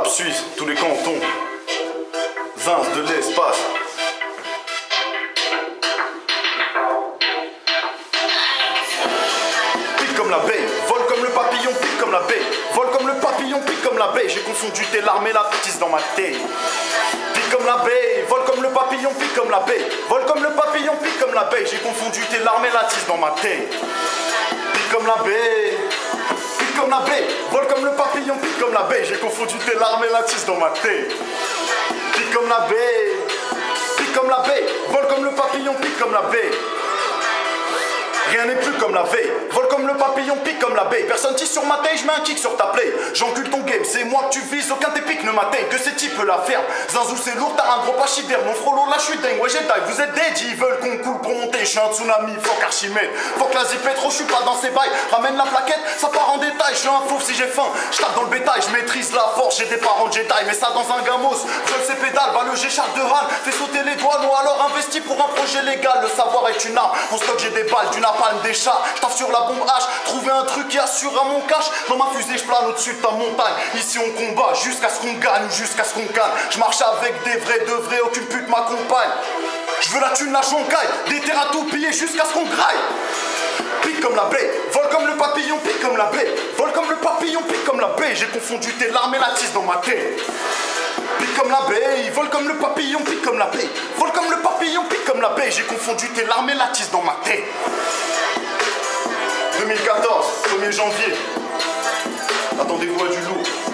Alpes suisses, tous les cantons. Zins de l'espace. Pique comme la baie, vole comme le papillon, pique comme la baie. Vole comme le papillon, pique comme la baie. J'ai confondu tes larmes et la tisse dans ma tête. Pique comme la baie, vole comme le papillon, pique comme la baie. Vole comme le papillon, pique comme la baie. J'ai confondu tes larmes et la tisse dans ma tête. Pique comme la baie. Comme la baie, vole comme le papillon, pique comme la baie. J'ai confondu tes larmes et la tisse dans ma tête. Pique comme la baie, pique comme la baie. Vole comme le papillon, pique comme la baie. Rien n'est plus comme la veille. Vole comme le papillon, pique comme la baie. Personne tisse sur ma taille, je mets un kick sur ta play. J'encule ton game, c'est moi que tu vises. Aucun tes pics ne m'atteigne, que ces types la ferme. Zinzou c'est lourd, t'as un gros pachyderme. Mon frollo là, je suis dingue, ouais j'ai taille. Vous êtes dead, ils veulent qu'on coule pour monter. Je suis un tsunami, fuck Archimède. Fuck la zipetro, je suis pas dans ces bails. Ramène la plaquette, ça part en détail. Je suis un fauve si j'ai faim. Je tape dans le bétail, je maîtrise la force. J'ai des parents de Jedi, mais ça dans un gamos. Seul ses pédales, va le G-Charles de Han. Fais sauter les doigts, ou alors investi pour un projet légal. Le savoir est une arme. En stock, j'ai des balles, du napalm, des chats. J'taffe sur la bombe H, trouver un truc qui assure à mon cash. Dans ma fusée, je plane au-dessus de ta montagne. Ici on combat jusqu'à ce qu'on gagne ou jusqu'à ce qu'on gagne. Je marche avec des vrais, de vrais, aucune pute m'accompagne. Je veux la thune, la joncaille, des terres à tout piller jusqu'à ce qu'on graille. Pique comme la baie, vole comme le papillon, pique comme la baie. Vole comme le papillon, pique comme la baie. J'ai confondu tes larmes et la tisse dans ma tête. Pique comme la baie, vole comme le papillon, pique comme la baie. Vole comme le papillon, pique comme la baie. J'ai confondu tes larmes et la tisse dans ma tête. 2014, 1er janvier. Attendez-vous à du lourd.